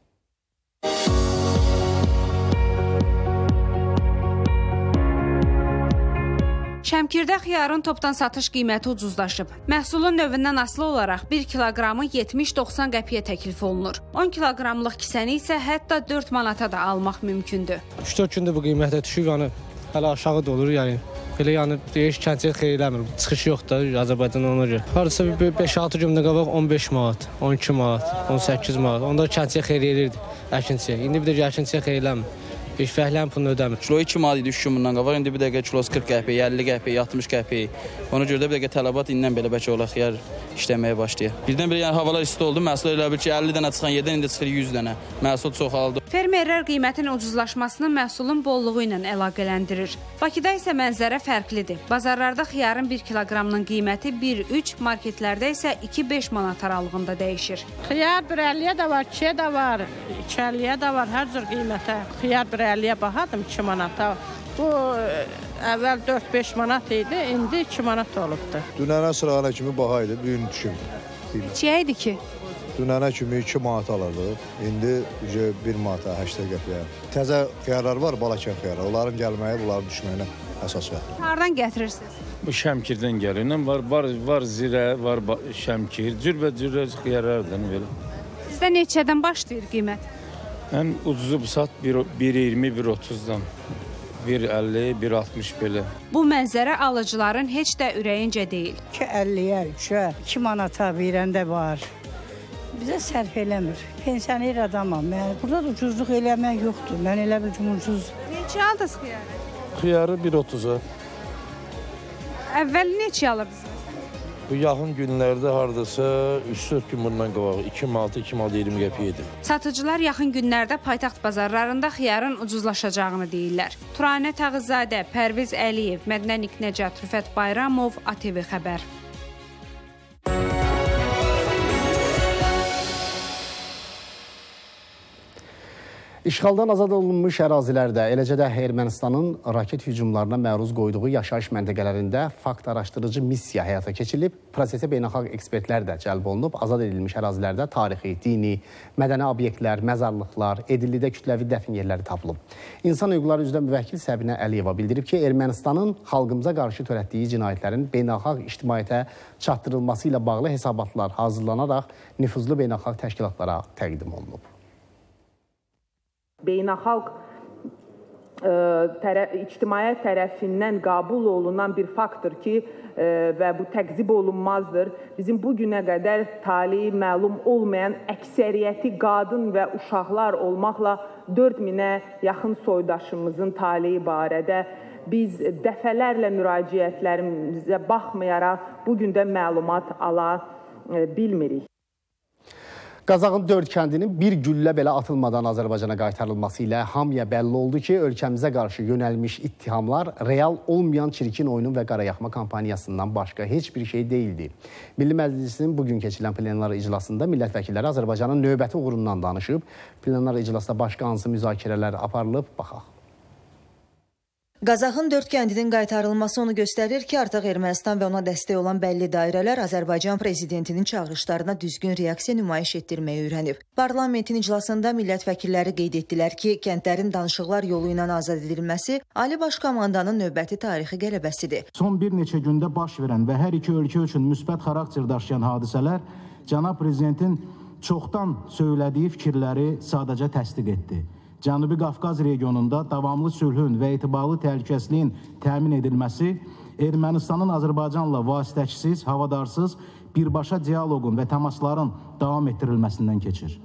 Şəmkirdə xiyarın topdan satış qiyməti ucuzlaşıb. Məhsulun növündən asılı olaraq bir kiloqramı yetmiş doxsan qəpiyə təklif olunur. on kiloqramlıq kisəni isə hətta dörd manata da almaq mümkündür. üç dörd gündür bu qiymətə düşüb, yəni hələ aşağı da olur, yəni. Belə yəni deyiş kəndçilik xeyir eləmir. Çıxış yoxdur Azərbaycandan ona görə. Hardasa beş altı gündə qabaq on beş manat, on iki manat, on səkkiz manat. Onda kəndçilik xeyir elirdi əkinçiyə. İndi bir də əkinçiyə xeyir eləmir. Heç fəhlənin pulunu ödəmir. Kilo iki manat idi üç gün bundan qabaq. İndi bir dəqiqə kilosu qırx qəpik, əlli qəpik, altmış qəpik. Ona görə də bir dəqiqə tələbat indən belə bəlkə ola xiyar işləməyə başlayır. Birdən bir yəni havalar isti oldu. Məhsul elə bil ki, əlli dənə çıxan yerdən indi çıxır yüz dənə. Məhsul çoxaldı. Fermerlər qiymətin ucuzlaşmasını məhsulun bolluğu ilə əlaqələndirir. Bakıda isə mənzərə fərqlidir. Bazarlarda xiyarın bir kiloqramının qiyməti bir üç, marketlərdə isə iki beş manat aralığında dəyişir. Xiyar bir əlliyə də var, ikiyə də var, iki əlliyə də var, hər cür qiymətə. Xiyar bir əlliyə bahadım iki manata. Bu əvvəl dörd beş manat idi, indi iki manat olubdur. Dünənə sırağına kimi baha idi, bu gün düşüb. Neçəyə idi ki? Dünənə kimi iki manat alırdıq, indi bir manata səksən qəpiyə. Təzə xiyarlar var, Balakən xiyarı. Onların gəlməyi, bunların düşməyinə əsas var. Hardan gətirirsiniz? Bu Şəmkirdən gəlirəm. Var, var, var zirə, var Şəmkir, cürbəcürə xiyarlardan belə. Sizdə neçədən başlayır qiymət? Ən ucuzu bu saat bir iyirmi, bir otuzdan. bir əlli, bir altmış belə. Bu mənzərə alıcıların heç də ürəyincə deyil. iki əlliyə, üçə, iki manata verəndə var. Bizə sərf eləmir. Pensioner adamam. Mən burada da ucuzluq eləmək yoxdur. Mən elə bildim ucuz. Neçə aldınız xiyarı? Xiyarı bir otuza. Əvvəl neçə alırdınız? Bu yaxın günlərdə hardasa üç dörd gün bundan qabaq iki manat, iki manat iyirmi qəpiyə idi. Satıcılar yaxın günlərdə paytaxt bazarlarında xiyarın ucuzlaşacağını deyirlər. Turanə Tağızadə, Pərviz Əliyev, Mədinə Niknəcat, Rüfət Bayramov, A T V Xəbər. İşğaldan azad olunmuş ərazilərdə, eləcə də Ermənistanın raket hücumlarına məruz qoyduğu yaşayış məntəqələrində fakt araşdırıcı missiya həyata keçirilib. Prosesə beynəlxalq ekspertlər də cəlb olunub. Azad edilmiş ərazilərdə tarixi, dini, mədəni obyektlər, məzarlıqlar, Edillidə kütləvi dəfn yerləri tapılıb. İnsan hüquqları üzrə müvəkkil Səbinə Əliyeva bildirib ki, Ermənistanın xalqımıza qarşı törətdiyi cinayətlərin beynəlxalq ictimaiyyətə çatdırılması ilə bağlı hesabatlar hazırlanaraq nüfuzlu beynəlxalq təşkilatlara təqdim olunub. Beynəlxalq tərəf, ictimaiyyət tərəfindən qəbul olunan bir faktdır ki, e, və bu təqzib olunmazdır. Bizim bu günə qədər talihi məlum olmayan əksəriyyəti qadın və uşaqlar olmaqla dörd minə yaxın soydaşımızın talihi barədə biz dəfələrlə müraciətlərimizə baxmayaraq bu gün də məlumat ala e, bilmirik. Qazaxın dörd kəndinin bir güllə belə atılmadan Azərbaycana qaytarılması ilə hamıya bəlli oldu ki, ölkəmizə qarşı yönəlmiş ittihamlar real olmayan çirkin oyunun və qarayaxma kampaniyasından başqa heç bir şey deyildi. Milli Məclisinin bugün keçirilən plenar iclasında millət vəkilləri Azərbaycanın növbəti uğurundan danışıb. Plenar iclasda başqa hansı müzakirələr aparılıb, baxaq. Qazaxın dörd kəndinin qaytarılması onu göstərir ki, artıq Ermənistan və ona dəstək olan bəlli dairələr Azərbaycan prezidentinin çağırışlarına düzgün reaksiya nümayiş etdirməyi öyrənib. Parlamentin iclasında millət vəkilləri qeyd etdilər ki, kəndlərin danışıqlar yolu ilə azad edilməsi Ali Baş Komandanın növbəti tarixi qələbəsidir. Son bir neçə gündə baş verən və hər iki ölkə üçün müsbət xarakter daşıyan hadisələr Cənab Prezidentin çoxdan söylədiyi fikirləri sadəcə təsdiq etdi. Cənubi Qafqaz regionunda davamlı sülhün və etibarlı təhlükəsizliyin təmin edilməsi Ermənistanın Azərbaycanla vasitəçisiz, havadarsız, birbaşa dialoqun və təmasların davam etdirilməsindən keçir.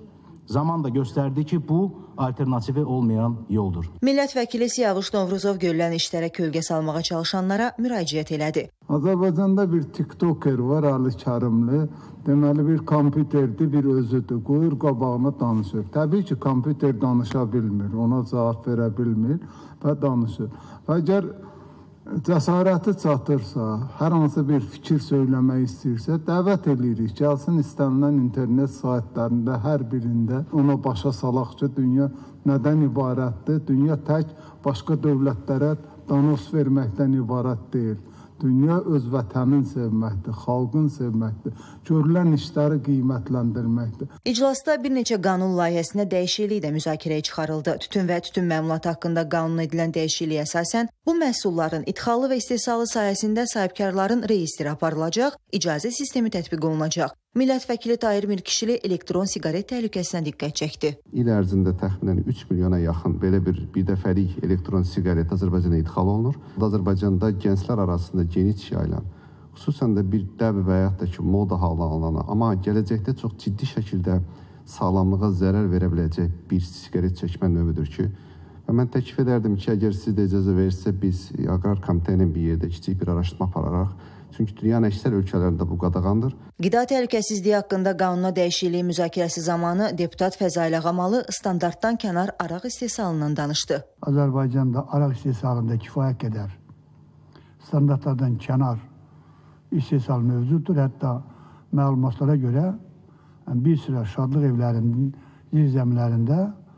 Zaman da göstərdi ki, bu alternativi olmayan yoldur. Millət vəkili Siyavuş Novruzov görülən işlərə kölgə salmağa çalışanlara müraciət elədi. Azərbaycanda bir tiktoker var, Ali Kərimli. Deməli bir kompüterdir, bir özüdür. Qoyur qabağına danışır. Təbii ki, kompüter danışa bilmir, ona cavab verə bilmir və danışır. Və əgər cəsarəti çatırsa, hər hansı bir fikir söyləmək istəyirsə, dəvət edirik. Gəlsin istənilən internet saytlarında hər birində ona başa salaq ki, dünya nədən ibarətdir? Dünya tək başqa dövlətlərə danos verməkdən ibarət deyil. Dünya öz vətənin sevməkdir, xalqın sevməkdir, görülən işləri qiymətləndirməkdir. İclasda bir neçə qanun layihəsinə dəyişiklik də müzakirəyə çıxarıldı. Tütün və tütün məmulatı haqqında qanuna edilən dəyişikliyə əsasən bu məhsulların idxalı və istehsalı sayəsində sahibkarların reyestri aparılacaq, icazə sistemi tətbiq olunacaq. Millət vəkili Tahir Mirkişili elektron siqaret təhlükəsinə diqqət çəkdi. İl ərzində təxminən üç milyona yaxın belə bir birdəfəlik elektron siqaret Azərbaycana idxal olunur. Azərbaycanda gənclər arasında geniş yayılan, xüsusən də bir dəb və yaxud da ki, moda halına alınan, amma gələcəkdə çox ciddi şəkildə sağlamlığa zərər verə biləcək bir siqaret çəkmə növüdür ki, və mən təklif edərdim ki, əgər siz də icazə verirsə, biz Aqrar Komiteyinin bir yerdə kiçik bir araşdırma apararaq, çünki dünyanın əksər ölkələrində bu qadağandır. Qida təhlükəsizliyi haqqında qanuna dəyişikliyi müzakirəsi zamanı deputat Fəzail Ağamalı standartdan kənar araq istehsalından danışdı. Azərbaycanda araq istehsalında kifayət qədər standartlardan kənar istehsal mövcuddur. Hətta məlumatlara görə bir sıra şadlıq evlərinin zirzəmilərində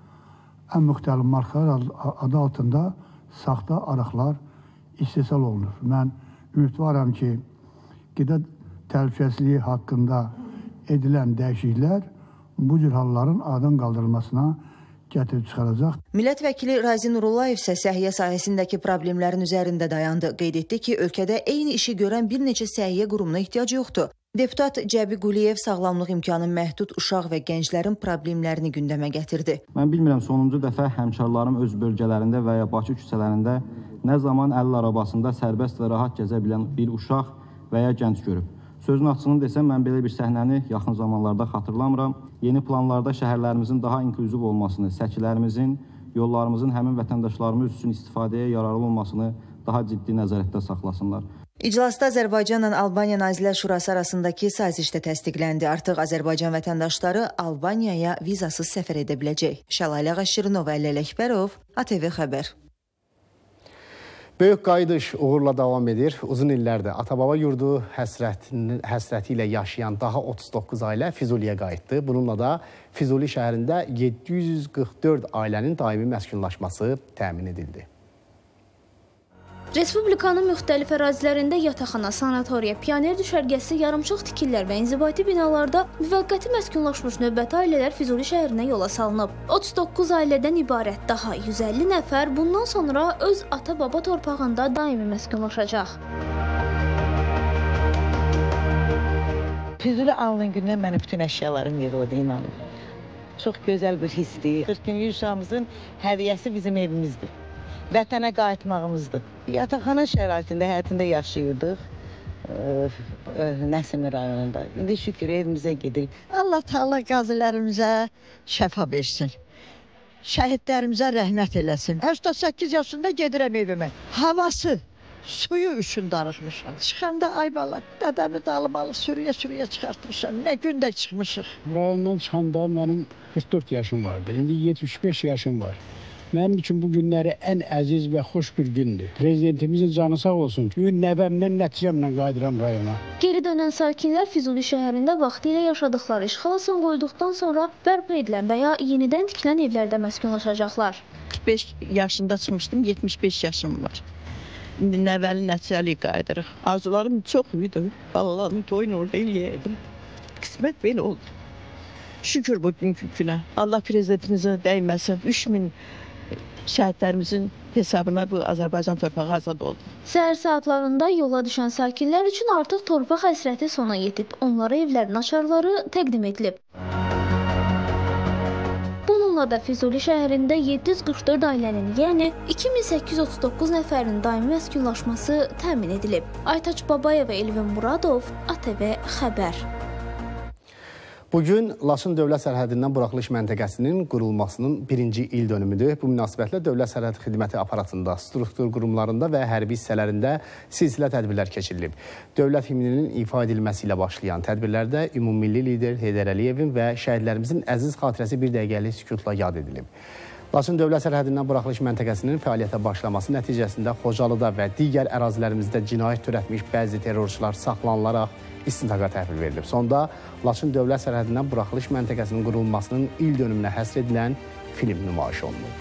ən müxtəlif markalar adı altında saxta araqlar istehsal olunur. Mən ümidvaram ki, qida təhlükəsizliyi haqqında edilən dəyişikliklər bu cür halların aradan qaldırılmasına gətirib çıxaracaq. Millət vəkili Razi Nurullayev isə səhiyyə sahəsindəki problemlərin üzərində dayandı. Qeyd etdi ki, ölkədə eyni işi görən bir neçə səhiyyə qurumuna ehtiyac yoxdur. Deputat Cəbi Quliyev sağlamlıq imkanı məhdud uşaq və gənclərin problemlərini gündəmə gətirdi. Mən bilmirəm, sonuncu dəfə həmkarlarım öz bölgələrində və ya Bakı küçələrində nə zaman əlil arabasında sərbəst və rahat gəzə bilən bir uşaq və ya gənc görüb. Sözün açığını desəm, mən belə bir səhnəni yaxın zamanlarda xatırlamıram. Yeni planlarda şəhərlərimizin daha inklüziv olmasını, səkilərimizin, yollarımızın həmin vətəndaşlarımız üçün istifadəyə yararlı olmasını daha ciddi nəzarətdə saxlasınlar. İclasda Azərbaycanla Albaniya Nazirlər Şurası arasındakı saziş də təsdiqləndi. Artıq Azərbaycan vətəndaşları Albaniyaya vizasız səfər edə biləcək. Şəlalə Qaşirinova, Əlləl Əkbərov, A T V Xəbər. Böyük qayıdış uğurla davam edir. Uzun illərdir ata-baba yurdu həsrəti, həsrəti ilə yaşayan daha otuz doqquz ailə Füzuliyə qayıtdı. Bununla da Füzuli şəhərində yeddi yüz qırx dörd ailənin daimi məskunlaşması təmin edildi. Respublikanın müxtəlif ərazilərində yataqxana, sanatoriya, pioner düşərgəsi, yarımçıq tikillər və inzibati binalarda müvəqqəti məskunlaşmış növbəti ailələr Füzuli şəhərinə yola salınıb. otuz doqquz ailədən ibarət daha yüz əlli nəfər bundan sonra öz ata-baba torpağında daimi məskunlaşacaq. Füzuli alın gündən mənim bütün əşyalarım yığıldı, inanın. Çox gözəl bir hissdir. qırx günlük uşağımızın hədiyyəsi bizim evimizdir. Vətənə qayıtmağımızdır. Yataqxana şəraitində, həyətində yaşayırdıq. Nəsimi rayonunda. İndi şükür evimizə gedirik. Allah Taala qazilərimizə şəfa versin. Şəhidlərimizə rəhmət eləsin. səksən səkkiz yaşında gedirəm evimə. Havası, suyu üçün darıxmışam. Çıxanda ay bala, dədəmi dalımalı sürüyə-sürüyə çıxartmışam. Nə gündə çıxmışıq. Rayondan çıxanda mənim qırx dörd yaşım vardı. İndi yetmiş beş yaşım var. Mənim üçün bu günləri ən əziz və xoş bir gündür. Prezidentimizin canı sağ olsun. Bugün nəvəmdən, nəticəmlə qayıdıram rayona. Geri dönən sakinlər Füzuli şəhərində vaxtilə yaşadıkları işğal son qoyduqdan sonra bərpa edilən və ya yenidən tikilən evlərdə məskunlaşacaqlar. qırx beş yaşında çıxmışdım, yetmiş beş yaşım var. İndi nəvəli, nəticəli qayıdırıq. Arzularım çox idi. Balalarımın toyunu orada eləyəydim. Qismət belə oldu. Şükür bu günkü günə. Allah prezidentimizə dəyməsin. üç min şəhidlərimizin hesabına bu Azərbaycan torpağı azad oldu. Səhər saatlarında yola düşən sakinlər üçün artıq torpaq həsrəti sona yetib. Onlara evlərin açarları təqdim edilib. Bununla da Füzuli şəhərində yeddi yüz qırx dörd ailənin, yəni iki min səkkiz yüz otuz doqquz nəfərin daimi məskunlaşması təmin edilib. Aytaç Babayev və Elvin Muradov, A T V Xəbər. Bugün Laçın dövlət sərhədindən buraxılış məntəqəsinin qurulmasının birinci il dönümüdür. Bu münasibətlə dövlət sərhəd xidməti aparatında, struktur qurumlarında və hərbi hissələrində silsilə tədbirlər keçirilib. Dövlət himninin ifa edilməsi ilə başlayan tədbirlərdə ümummilli lider Heydər Əliyevin və şəhidlərimizin əziz xatirəsi bir dəqiqəlik sükutla yad edilib. Laçın dövlət sərhədindən buraxılış məntəqəsinin fəaliyyətə başlaması nəticəsində Xocalıda və digər ərazilərimizdə cinayət törətmiş bəzi terrorçular saxlanılaraq istintaqa təhvil verilib. Sonda Laçın dövlət sərhədindən buraxılış məntəqəsinin qurulmasının il dönümünə həsr edilən film nümayiş olunub.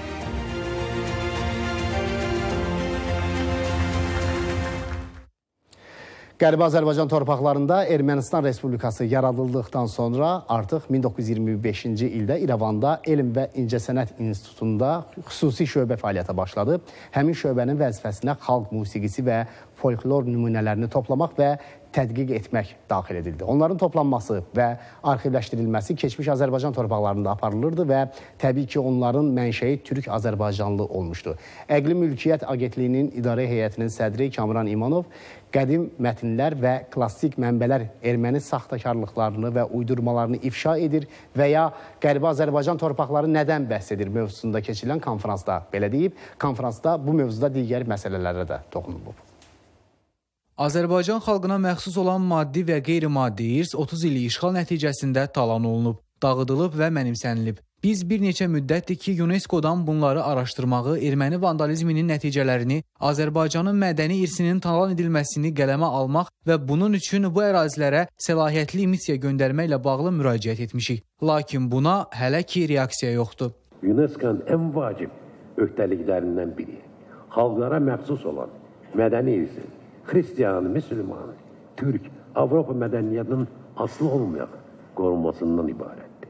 Qərbi Azərbaycan torpaqlarında Ermənistan Respublikası yaradıldıqdan sonra artıq min doqquz yüz iyirmi beşinci ildə İrəvanda Elm və İncəsənət İnstitutunda xüsusi şöbə fəaliyyətə başladı. Həmin şöbənin vəzifəsinə xalq musiqisi və folklor nümunələrini toplamaq və tədqiq etmək daxil edildi. Onların toplanması və arxivləşdirilməsi keçmiş Azərbaycan torpaqlarında aparılırdı və təbii ki, onların mənşəyi türk-azərbaycanlı olmuşdu. Əqli Mülkiyyət Agentliyinin İdarə Heyətinin sədri Kamran İmanov qədim mətnlər və klassik mənbələr erməni saxtakarlıqlarını və uydurmalarını ifşa edir və ya Qərbi Azərbaycan torpaqları nədən bəhs edir mövzusunda keçirilən konferansda belə deyib. Konferansda bu mövzuda digər məsələlərə də toxunulub. Azərbaycan xalqına məxsus olan maddi və qeyri-maddi irs otuz illik işğal nəticəsində talan olunub, dağıdılıb və mənimsənilib. Biz bir neçə müddətdir ki, UNESCO-dan bunları araşdırmağı, erməni vandalizminin nəticələrini, Azərbaycanın mədəni irsinin talan edilməsini qələmə almaq və bunun üçün bu ərazilərə səlahiyyətli missiya göndərməklə bağlı müraciət etmişik. Lakin buna hələ ki reaksiya yoxdur. UNESCO-nun ən vacib öhdəliklərindən biri xalqlara məxsus olan mədəni irsin, Xristiyan, Müslüman, Türk, Avropa mədəniyyətinin aslı olmayan qorunmasından ibarətdir.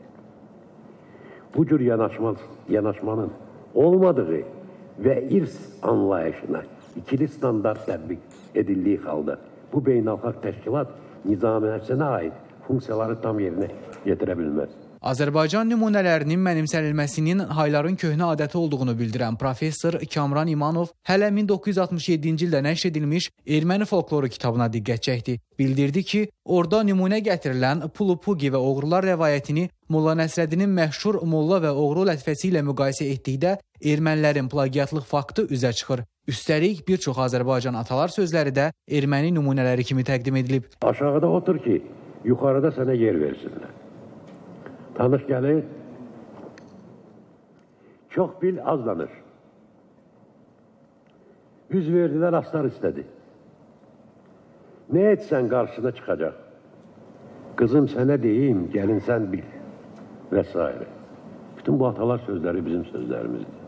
Bu cür yanaşma, yanaşmanın olmadığı və irs anlayışına ikili standart tətbiq edildiyi halda bu beynəlxalq təşkilat nizamiyəsinə aid funksiyaları tam yerinə yetirə bilməz. Azərbaycan nümunələrinin mənimsənilməsinin hayların köhnə adəti olduğunu bildirən professor Kamran İmanov hələ min doqquz yüz altmış yeddinci ildə nəşr edilmiş Erməni folkloru kitabına diqqət çəkdi. Bildirdi ki, orada nümunə gətirilən Pulupugi və Oğrular rəvayətini Molla Nəsrəddinin məşhur Molla və Oğru lətifəsi ilə müqayisə etdikdə ermənilərin plagiatlıq faktı üzə çıxır. Üstəlik, bir çox Azərbaycan atalar sözləri də erməni nümunələri kimi təqdim edilib. Aşağıda otur ki, yuxarıda sənə yer versinlər. Tanış gəlir, çox bil, az danış. Üz verdilər, aslar istədi. Nə etsən qarşısına çıxacaq. Qızım sənə deyim, gəlin sən bil və s. Bütün bu atalar sözləri bizim sözlərimizdir.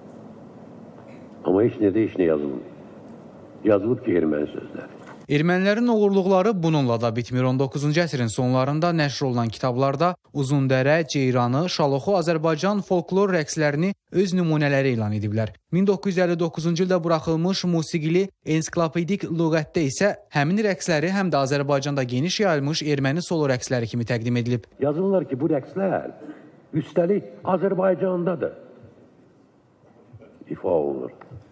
Amma heç nədə heç nə yazılmır. Yazılıb ki, erməni sözləri. Ermənilərin oğurluqları bununla da bitmir. on doqquzuncu əsrin sonlarında nəşr olunan kitablarda Uzundərə, Ceyranı, Şaloxu Azərbaycan folklor rəqslərini öz nümunələri elan ediblər. min doqquz yüz əlli doqquzuncu ildə buraxılmış musiqili ensiklopedik lüğətdə isə həmin rəqsləri həm də Azərbaycanda geniş yayılmış erməni solo rəqsləri kimi təqdim edilib. Yazırlar ki, bu rəqslər üstəlik Azərbaycandadır. İfa olunur.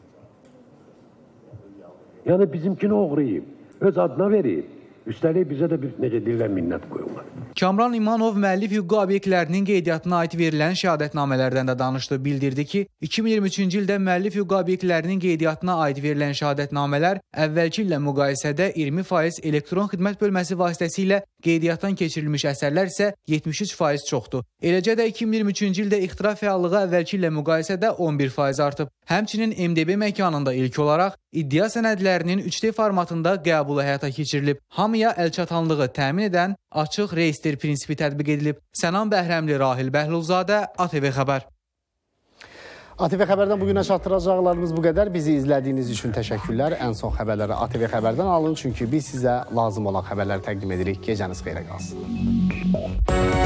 Yəni bizimkini oğrayıb, öz adına verib. Üstəlik bizə də bir necə dillə minnət qoyurlar. Kamran İmanov müəllif hüquqi obyektlərinin qeydiyyatına aid verilən şəhadətnamələrdən də danışdı. Bildirdi ki, iki min iyirmi üçüncü ildə müəllif hüquqi obyektlərinin qeydiyyatına aid verilən şəhadətnamələr əvvəlki illə müqayisədə iyirmi faiz, elektron xidmət bölməsi vasitəsilə qeydiyyatdan keçirilmiş əsərlər isə yetmiş üç faiz çoxdur. Eləcə də iki min iyirmi üçüncü ildə ixtira fəallığı əvvəlki illə müqayisədə on bir faiz artıb. Həmçinin M D B məkanında ilk olaraq iddia sənədlərinin üç D formatında qəbulu həyata keçirilib. Hamıya əlçatanlığı təmin edən açıq reyestr prinsipi tətbiq edilib. Sənan Bəhrəmli, Rahil Bəhlulzadə, A T V Xəbər. A T V Xəbərdən bugünə çatdıracaqlarımız bu qədər. Bizi izlədiyiniz üçün təşəkkürlər. Ən son xəbərləri A T V Xəbərdən alın, çünki biz sizə lazım olan xəbərləri təqdim edirik. Gecəniz xeyrə qalsın.